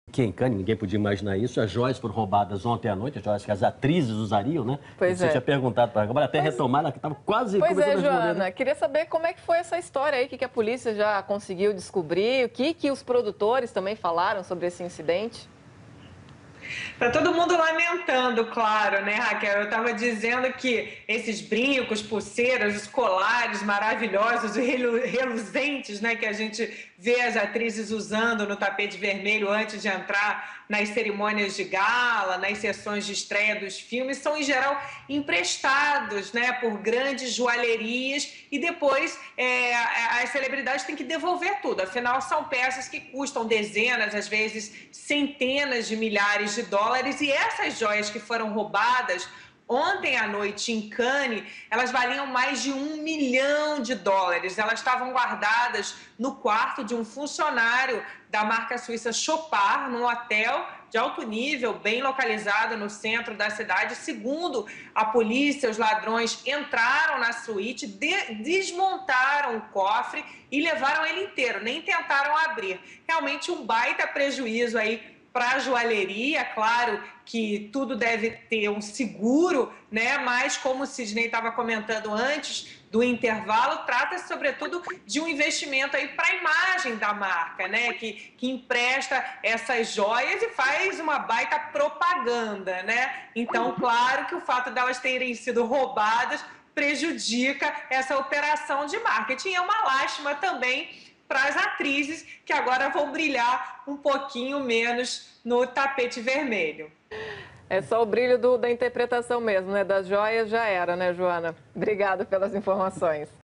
Que em Cannes, ninguém podia imaginar isso. As joias foram roubadas ontem à noite, as joias que as atrizes usariam, né? Pois Você é. tinha perguntado para ela, até retomar, ela que estava quase Pois começando é, a responder, né? Joana, queria saber como é que foi essa história aí, o que que a polícia já conseguiu descobrir, o que que os produtores também falaram sobre esse incidente. Tá todo mundo lamentando, claro, né, Raquel? Eu estava dizendo que esses brincos, pulseiras, os colares maravilhosos e reluzentes, né, que a gente vê as atrizes usando no tapete vermelho antes de entrar nas cerimônias de gala, nas sessões de estreia dos filmes, são em geral emprestados, né, por grandes joalherias e depois as celebridades têm que devolver tudo. Afinal, são peças que custam dezenas, às vezes centenas de milhares de dólares, e essas joias que foram roubadas ontem à noite em Cannes, elas valiam mais de US$ 1 milhão. Elas estavam guardadas no quarto de um funcionário da marca suíça Chopard, num hotel de alto nível, bem localizado no centro da cidade. Segundo a polícia, os ladrões entraram na suíte, desmontaram o cofre e levaram ele inteiro, nem tentaram abrir. Realmente um baita prejuízo aí para a joalheria. Claro que tudo deve ter um seguro, né? Mas como o Sidney estava comentando antes do intervalo, trata-se sobretudo de um investimento aí para a imagem da marca, né? Que empresta essas joias e faz uma baita propaganda, né? Então, claro que o fato delas terem sido roubadas prejudica essa operação de marketing. É uma lástima também para as atrizes, que agora vão brilhar um pouquinho menos no tapete vermelho. É só o brilho da interpretação mesmo, né? Das joias já era, né, Joana? Obrigada pelas informações.